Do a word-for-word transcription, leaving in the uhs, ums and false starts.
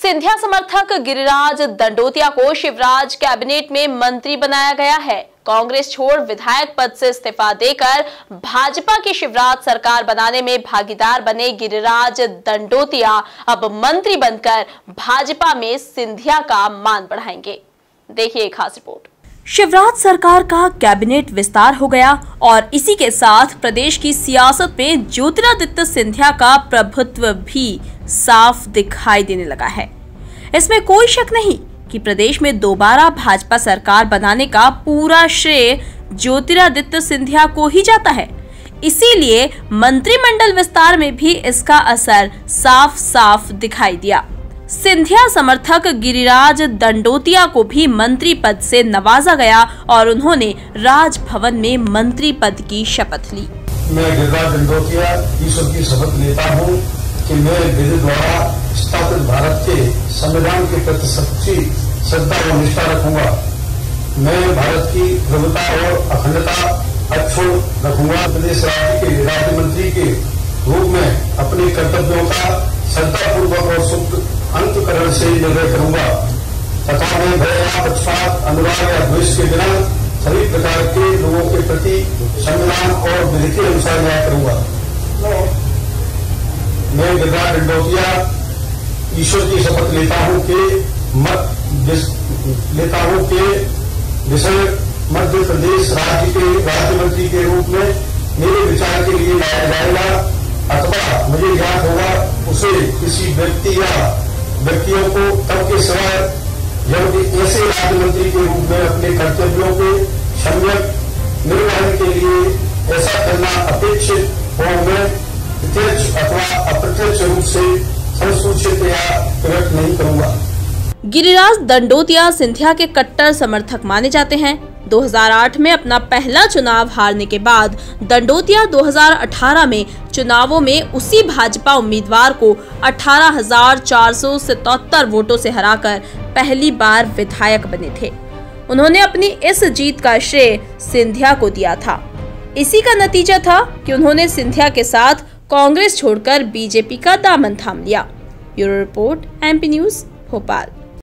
सिंधिया समर्थक गिरिराज दंडोतिया को शिवराज कैबिनेट में मंत्री बनाया गया है। कांग्रेस छोड़ विधायक पद से इस्तीफा देकर भाजपा की शिवराज सरकार बनाने में भागीदार बने गिरिराज दंडोतिया अब मंत्री बनकर भाजपा में सिंधिया का मान बढ़ाएंगे। देखिए एक खास रिपोर्ट। शिवराज सरकार का कैबिनेट विस्तार हो गया और इसी के साथ प्रदेश की सियासत में ज्योतिरादित्य सिंधिया का प्रभुत्व भी साफ दिखाई देने लगा है। इसमें कोई शक नहीं कि प्रदेश में दोबारा भाजपा सरकार बनाने का पूरा श्रेय ज्योतिरादित्य सिंधिया को ही जाता है। इसीलिए मंत्रिमंडल विस्तार में भी इसका असर साफ साफ दिखाई दिया। सिंधिया समर्थक गिरिराज दंडोतिया को भी मंत्री पद से नवाजा गया और उन्होंने राजभवन में मंत्री पद की शपथ ली। मैं गिरिराज दंडोतिया ईश्वर की शपथ लेता हूँ कि मैं विधि द्वारा स्थापित भारत के संविधान के प्रति सच्ची श्रद्धा और निष्ठा रखूंगा। मैं भारत की प्रभुता और अखंडता अक्षुण्ण रखूंगा। प्रदेश राज्य के राज्य मंत्री के रूप में अपने कर्तव्यों का श्रद्धापूर्वक और सुख अंतकरण से निर्णय करूंगा तथा मैं भय या पक्षपात, अनुराग या द्वेष के बिना सभी प्रकार के लोगों के प्रति संविधान और विधि के अनुसार न्याय करूंगा। मैं गिरिराज दंडोतिया ईश्वर की शपथ लेता हूं कि मत लेता हूं कि विषय मध्य प्रदेश राज्य के राज्य मंत्री के रूप में मेरे विचार के लिए लाया जाएगा अथवा मुझे ज्ञात होगा उसे किसी व्यक्ति या व्यक्तियों को तब के समय जब ऐसे राज्य मंत्री के रूप में अपने कर्तव्यों के सम्यक निर्वहन के लिए ऐसा करना अपेक्षित हो मैं प्रत्यक्ष अथवा अप्रत्यक्ष रूप से संसूचित या प्रकट नहीं करूंगा। गिरिराज दंडोतिया सिंधिया के कट्टर समर्थक माने जाते हैं। दो हज़ार आठ में अपना पहला चुनाव हारने के बाद दंडोतिया दो हज़ार अठारह में चुनावों में उसी भाजपा उम्मीदवार को अठारह हजार चार सौ सतहत्तर वोटों से हराकर पहली बार विधायक बने थे। उन्होंने अपनी इस जीत का श्रेय सिंधिया को दिया था। इसी का नतीजा था कि उन्होंने सिंधिया के साथ कांग्रेस छोड़कर बीजेपी का दामन थाम लिया। Bureau report, MP News, Bhopal.